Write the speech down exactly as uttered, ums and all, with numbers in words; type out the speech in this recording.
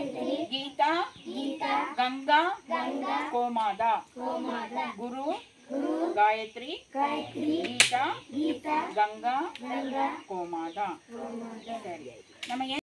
ಗೀತಾ ಗಂಗಾ ಕೋಮಾದ ಗುರು ಗಾಯತ್ರಿ ಗೀತಾ ಗಂಗಾ ಕೋಮಾದ. ಸರಿ ಆಯ್ತು. ನಮಗೆ